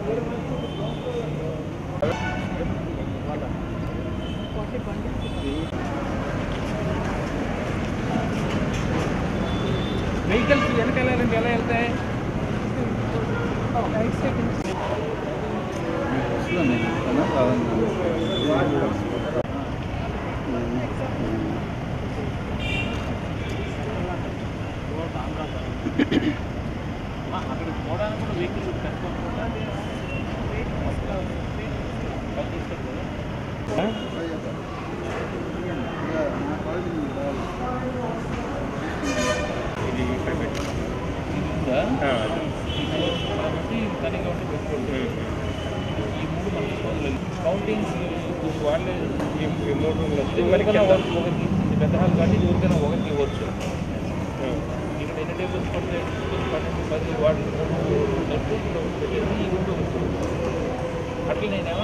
Vehicles వెనకాలంటే ఎలా వెళ్తాయి? అక్కడికి పోవడానికి కూడా వెహికల్ కనుక్కోకుండా ఇది ఇక్కడ పెట్టిందా తనిగా ఉంటే పెట్టుకోండి. ఈ మూడు మన కౌంటింగ్స్ వాళ్ళే ఒకరికి పెద్ద హాల్ కానీ ఎవరికైనా ఒకరికి ఇవ్వచ్చు. ఇక్కడ ఎన్ని టేబుల్స్ పడితే 12, 10 వాడు పెట్టేసి ఈ రెండు అట్లా నేనేమో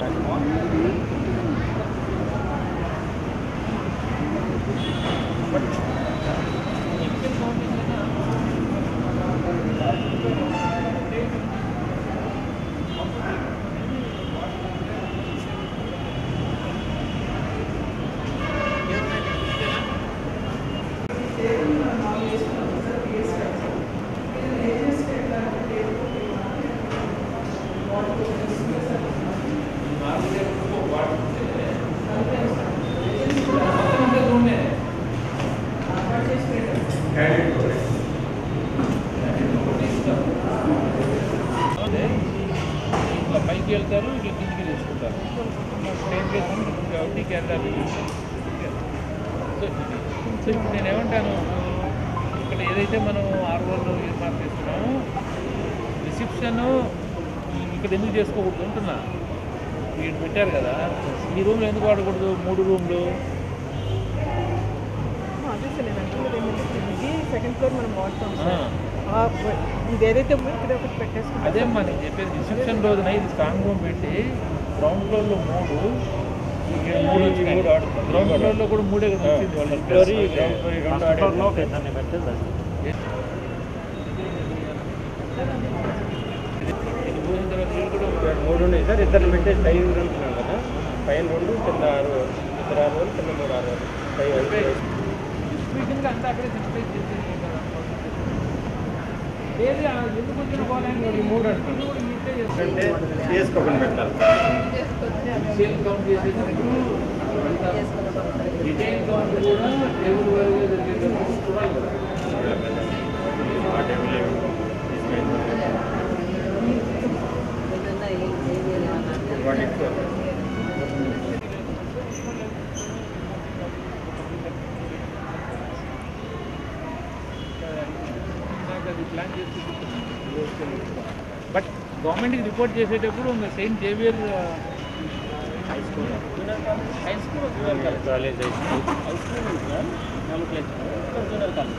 ఇట్లా పైకి వెళ్తారు, ఇట్లా కిందికి తీసుకుంటారు. ట్రైన్ కేసు కాబట్టి వెళ్ళాలి. సో ఇప్పుడు నేను ఏమంటాను, ఇక్కడ ఏదైతే మనం 6 రోజులు మార్క్ చేస్తున్నామో రిసెప్షన్ ఇక్కడ ఎందుకు చేసుకోకూడదు అంటున్నా. వీడు పెట్టారు కదా, ఈ రూమ్లో ఎందుకు వాడకూడదు? 3 రూమ్లు సెకండ్ ఫ్లోర్ మనం వాడతాం. ఇది ఏదైతే ఇక్కడ ఒకటి పెట్టేసుకుంటాం. అదేమ్మా నేను చెప్పేది. రిసెప్షన్ రోజున ఇది స్ట్రాంగ్ రూమ్ పెట్టి గ్రౌండ్ ఫ్లోర్లో 3, గ్రౌండ్ ఫ్లోర్లో కూడా 3 కదా మూడు ఉన్నాయి సార్. ఇద్దరు పెట్టేసి 5 రూమ్స్ కదా, పైన 2, కింద 6, ఇద్దరు 6 రోజులు, కింద 3 6 రోజులు. డిస్ట్రిబ్యూషన్గా అంతా అక్కడే సెపరేట్ చేసేది కదా. ఏది ఎందుకు వచ్చిన పోలేండి 3 అంటే చేసుకోకుండా పెట్టాలి. సేల్ కౌంట్ చేసేటప్పుడు రిటైల్ కౌంట్ కూడా టేబుల్ వారీగా జరిగేటప్పుడు చూడాలి కదా. ప్లాన్ చేసి బట్ గవర్నమెంట్కి రిపోర్ట్ చేసేటప్పుడు Saint Xavier high school junior college high school 4 place junior college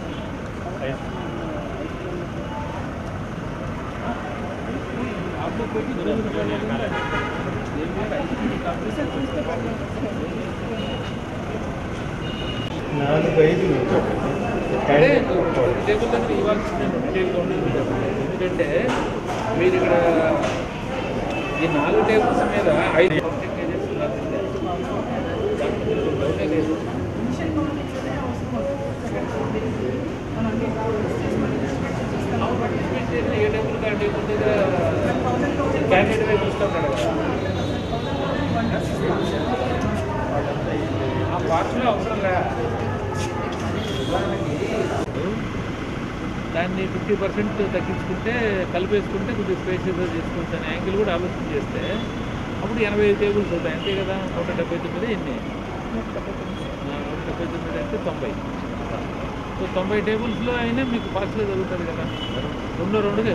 आपको कोई junior college Xavier high school competition చూస్తే 4 5 టేబుల్ దగ్గర ఇవ్వాల్సిన డీటెయిల్గా ఉంటుంది. ఎందుకంటే మీరు ఇక్కడ ఈ 4 టేబుల్స్ మీద 5 కేజెస్ ఏ టేబుల్ ఆ టేబుల్ దగ్గర క్యాండిడేట్ వైపు చూస్తాడు కదా, ఆ పార్ట్లో అవసరం లే. దాన్ని 50% తగ్గించుకుంటే కలిపేసుకుంటే కొద్దిగా స్పేషియస్గా చేసుకోవచ్చు అనే యాంగిల్ కూడా ఆలోచన చేస్తే అప్పుడు 85 టేబుల్స్ అవుతాయి. అంతే కదా, 179 ఎన్ని 179 అంటే 90. సో 90 టేబుల్స్లో అయినా మీకు ఫాస్ట్గా జరుగుతుంది కదా. 2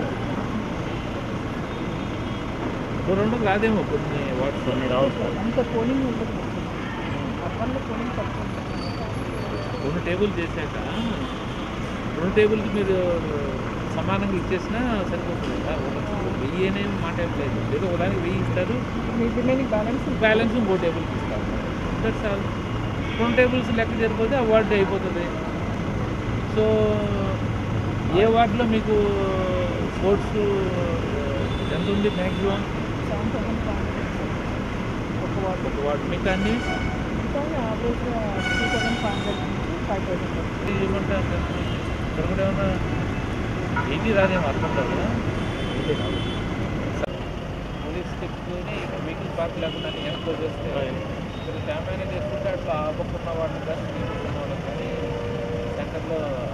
రాదేమో కొన్ని వాట్స్ కొన్ని రావచ్చు. అంత పోలింగ్ ఉంటుంది. 2 టేబుల్ చేశాక 2 టేబుల్కి మీరు సమానంగా ఇచ్చేసినా సరిపోతుంది కదా. 1000 అనేది మాట ఏం లేదు. ఏదో ఒకదానికి 1000 ఇస్తారు, బ్యాలెన్స్ 3 టేబుల్కి ఇస్తారు. That's all. 2 టేబుల్స్ లెక్క జరిపోతే ఆ వార్డు అయిపోతుంది. సో ఏ వార్డులో మీకు స్పోర్ట్స్ ఎంత ఉంది మ్యాక్సిమం ఒక వాటర్ ఒక వాటి మీకు అన్ని ఇంకా యావరేజ్గా 2500 నుంచి 5000 ఏమంటారు ఇక్కడ కూడా ఏమన్నా ఏంటి రాదేమో అర్థం కాదు కదా. పోలీస్ స్టెప్ని వెహికల్ పార్క్ లేకుండా వెనక్కి చేస్తే ఇక్కడ డ్యామేజ్ చేసుకుంటే అట్లా ఆపకున్న వాళ్ళని కానీ తీసుకున్న వాళ్ళని కానీ సెంటర్లో